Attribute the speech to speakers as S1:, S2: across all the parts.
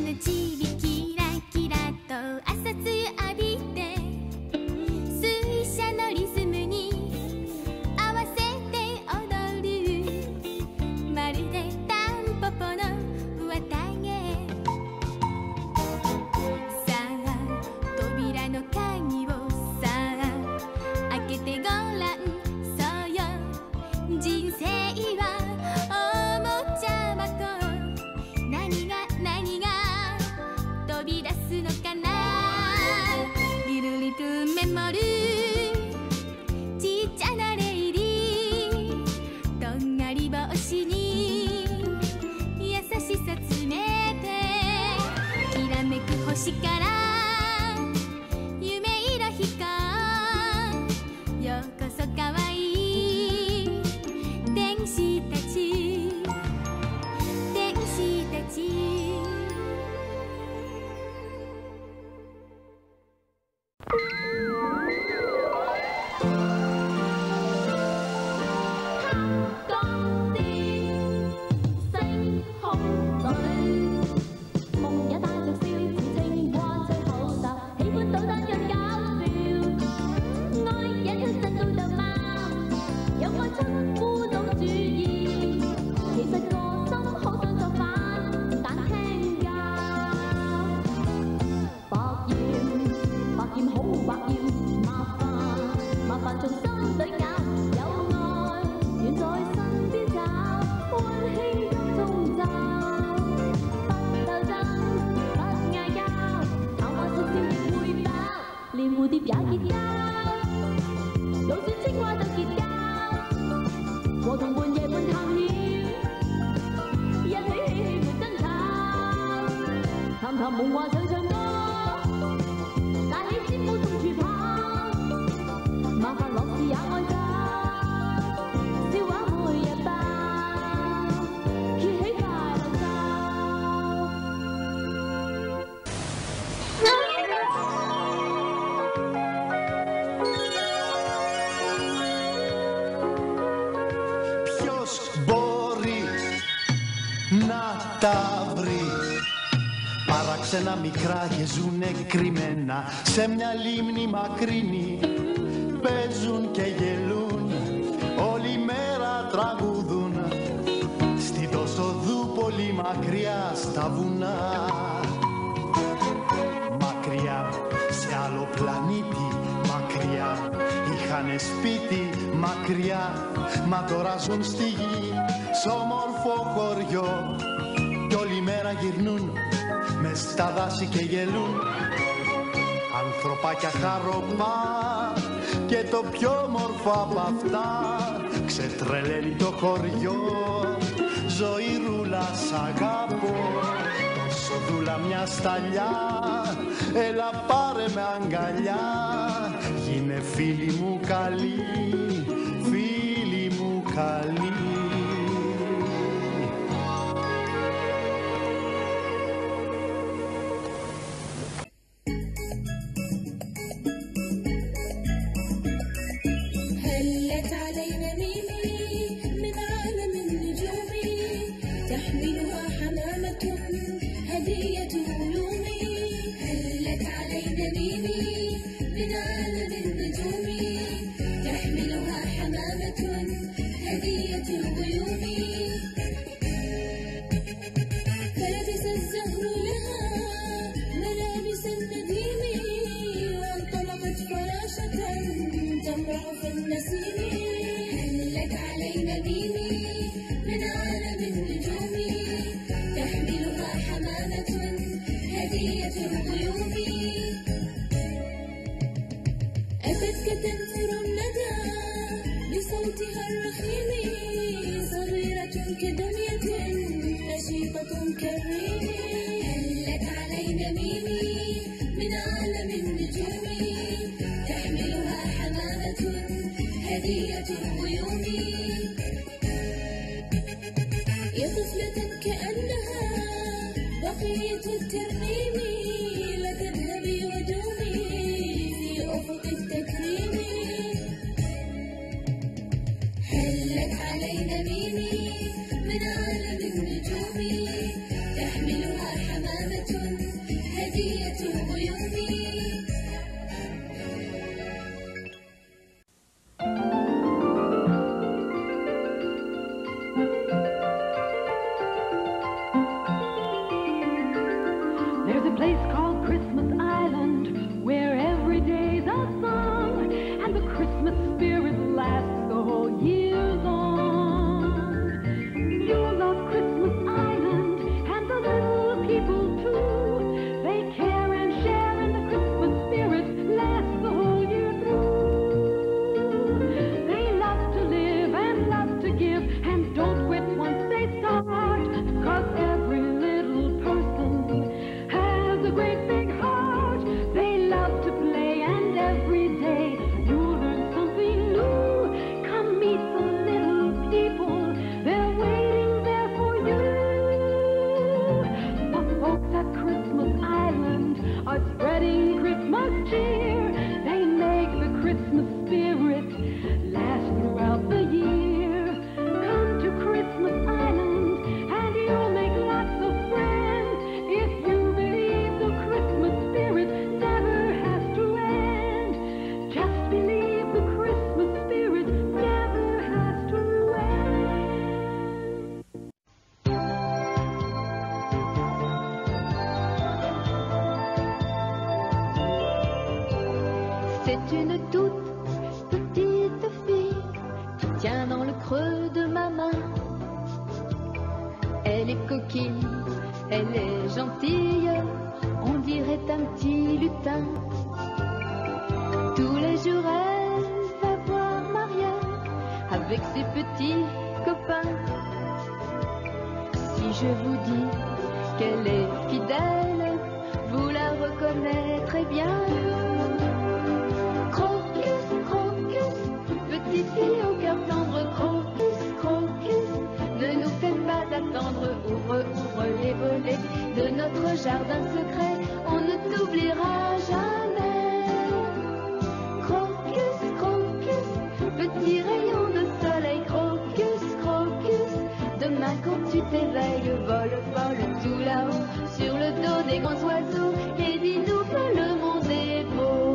S1: Παράξενα μικρά και ζουνε κρυμμένα σε μια λίμνη μακρινή. Παίζουν και γελούν, όλη μέρα τραγουδούν στη τόσο δούπολη μακριά στα βουνά. Μακριά σε άλλο πλανήτη, μακριά είχανε σπίτι, μακριά μα τώρα ζουν στη γη σ' όμορφο χωριό. Κι όλη μέρα γυρνούν μες στα δάση και γελούν ανθρωπάκια χαροπά. Και το πιο όμορφο απ' αυτά ξετρελαίνει το χωριό. Ζωηρούλα σ' αγαπώ, τόσο δούλα μια σταλιά. Έλα πάρε με αγκαλιά, γίνε φίλη μου καλή, φίλη μου καλή.
S2: بصوتها الرخيم صغيرة كدمية نشيطة كالريم. هلت علينا ميمي من عالم النجوم تحملها حمامة هدية الغيوم. يا طفلة كأنها بقية الترنيم لا تذهبي ودومي في أفق التكريم. هلت علينا ميمي من عالم النجوم تحملها حمامة
S3: There's a place called Christmas Island where every day's a song and the Christmas spirit lasts the whole year long. You'll love Christmas Island and the little people too. They care and share and the Christmas spirit lasts the whole year through. They love to live and love to give and don't quit once they start, 'cause every little person has a great big heart. They love to play and every day you'll learn something new. Come meet the little people, they're waiting there for you. The folks at Christmas Island are spreading Christmas cheer. They make the Christmas spirit last throughout the year. Come to Christmas Island and you'll make lots of friends. If you believe the Christmas spirit never has to end. Just believe the Christmas spirit never has to end.
S4: C'est une toute petite fille qui tient dans le creux de ma main. Elle est coquine, elle est gentille, on dirait un petit lutin. Tous les jours elle va voir Maria avec ses petits copains. Si je vous dis qu'elle est fidèle, vous la reconnaîtrez bien. Crocus, crocus, petite fille au cœur tendre, crocus, crocus, ne nous fais pas attendre, ouvre, ouvre les volets de notre jardin secret, on ne t'oubliera jamais. Crocus, crocus, petit rayon de soleil, crocus, crocus, demain quand tu t'éveilles, vole, vole tout là-haut, sur le dos des grands oiseaux, et dis-nous que le monde est beau.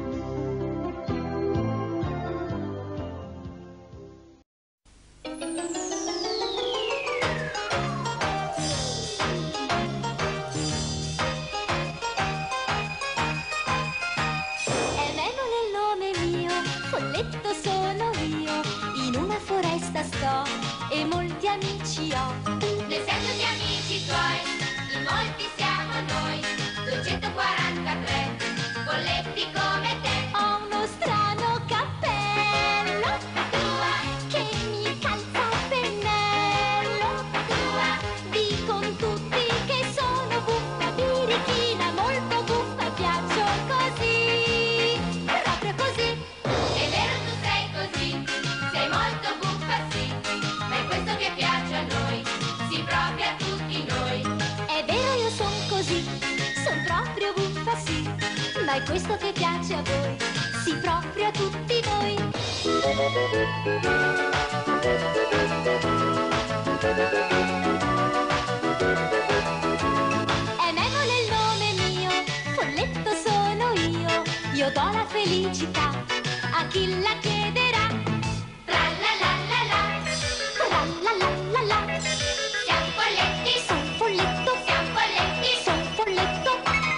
S2: E Memole il nome mio, folletto sono io, in una foresta sto e molti amici ho. 200 amici tuoi, in molti siamo noi, 243, folletti come te. Ho uno strano cappello, tua, che mi calza a pennello, tua, dicono tutti che sono buffa, birichina, molto buffa, piaccio così, proprio così. È vero tu sei così, sei molto buffa sì, ma è questo che piace a noi, sì proprio a tutti noi. È vero io son così, son proprio buffa sì, ma è questo che piace a voi, sì proprio a tutti noi. È Memole il nome mio, folletto sono io do la felicità a chi la chiederà. Tra la la la la, tra la la la la, siamo folletti, son folletto, siamo folletti, son folletto.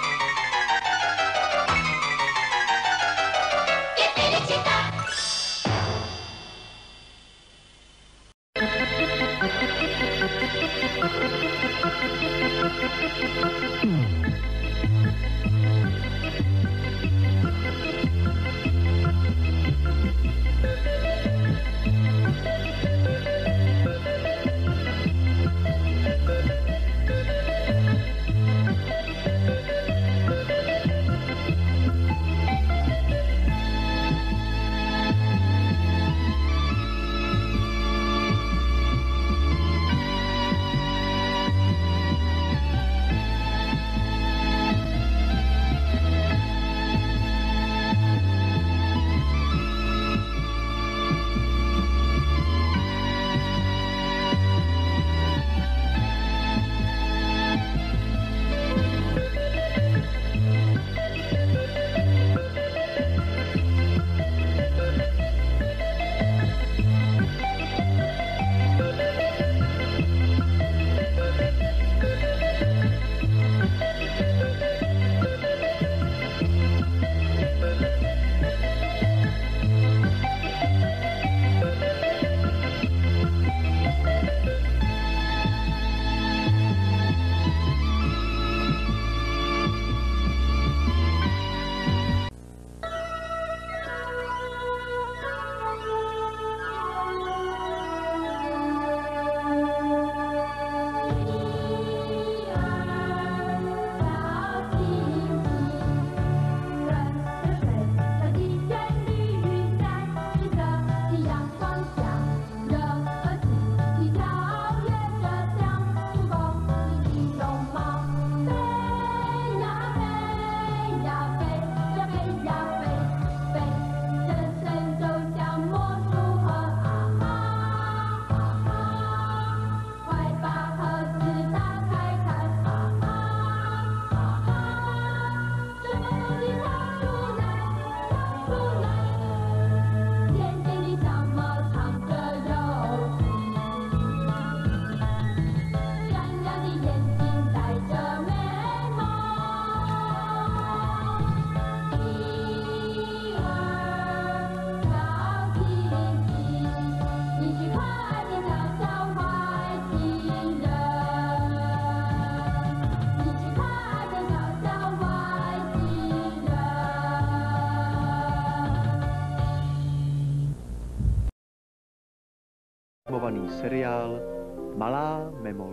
S2: Che felicità!
S1: animovaný seriál Malá Memol.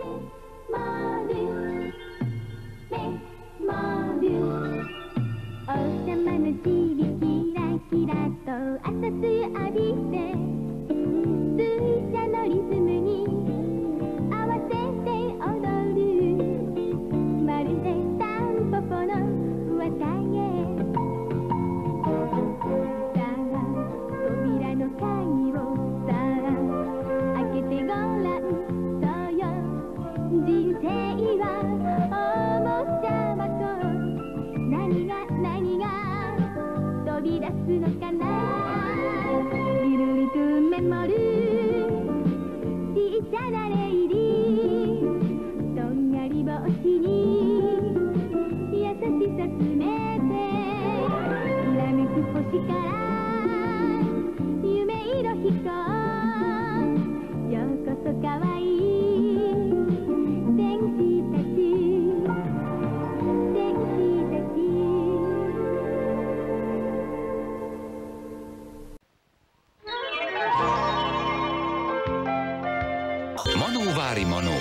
S5: Manóvári Manók.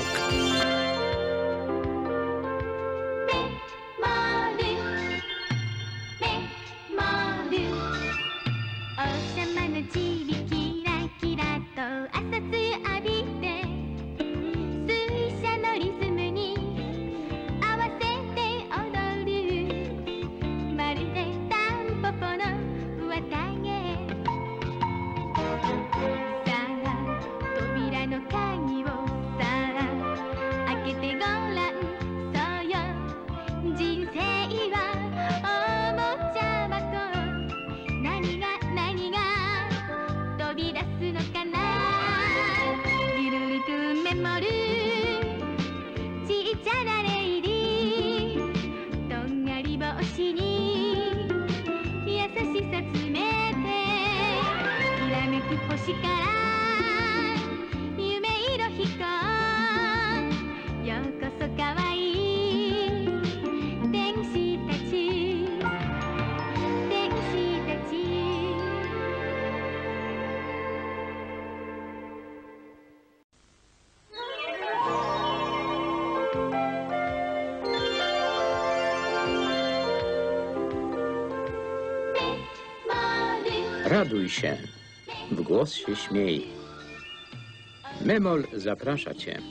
S6: Raduj się, w głos się śmiej. Memol zaprasza cię.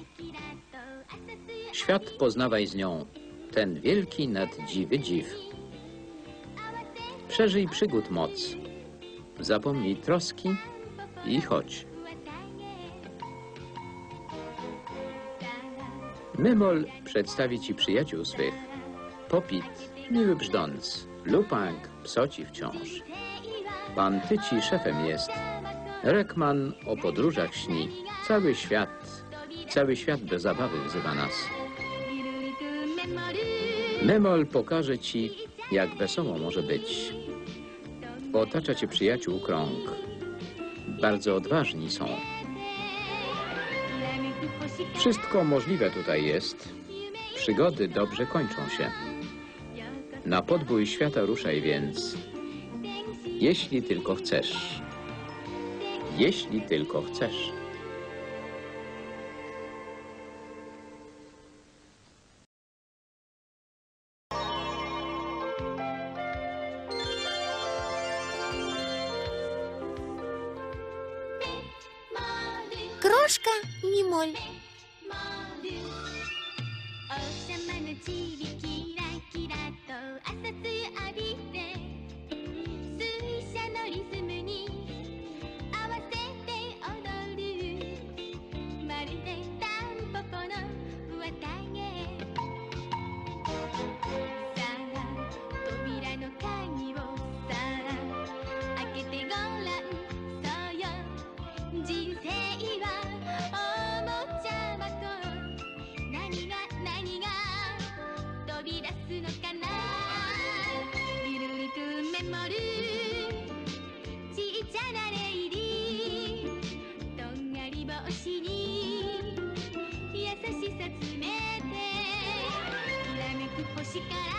S6: Świat poznawaj z nią, ten wielki nad dziwy dziw. Przeżyj przygód moc, zapomnij troski i chodź. Memol przedstawi ci przyjaciół swych. Popit, miły brzdąc, Lupang psoci wciąż. Pan Tyci szefem jest. Rekman o podróżach śni. Cały świat do zabawy wzywa nas. Memol pokaże ci, jak wesoło może być. Otacza cię przyjaciół krąg. Bardzo odważni są. Wszystko możliwe tutaj jest. Przygody dobrze kończą się. Na podbój świata ruszaj więc. Jeśli tylko chcesz. Jeśli tylko chcesz.
S7: Крошка Мимоль. She got